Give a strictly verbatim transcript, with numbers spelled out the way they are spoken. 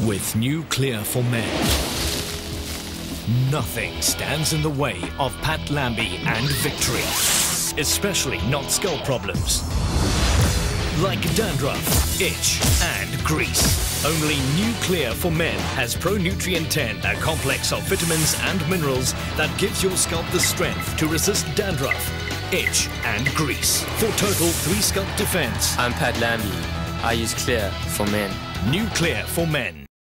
With New Clear for Men, nothing stands in the way of Pat Lambie and victory, especially not skull problems like dandruff, itch and grease. Only New Clear for Men has Pro Nutrient ten, a complex of vitamins and minerals that gives your scalp the strength to resist dandruff, itch and grease for total three scalp defense. I'm Pat Lambie. I use Clear for Men. New Clear for Men.